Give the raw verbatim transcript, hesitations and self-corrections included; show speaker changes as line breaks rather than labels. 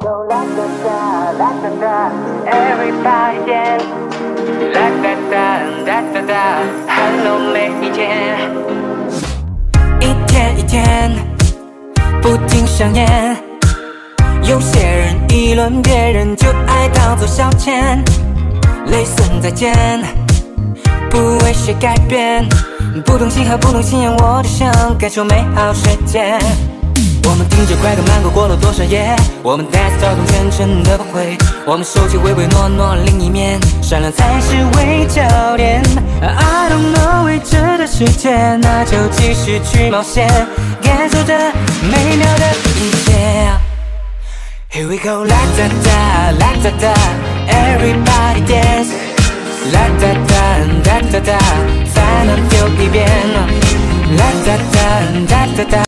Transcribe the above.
go la da da, la da da, everybody dance. La da da, da da da， Hello 每一天，一天一天不停上演。有些人议论别人，就爱当作消遣。雷声再见，不为谁改变。不同心和不同信仰，我只想感受美好世界。我们听着快歌慢歌过了多少夜，我们 dance 到动全程的不悔，我们手机唯唯诺诺另一面，善良才是唯焦点。I don't know 未知的世界，那就继续去冒险，感受着美妙的一切。Here we go, la da da, la da da, everybody dance. La da da, da da da, 烦恼丢一边。La da da, da da da。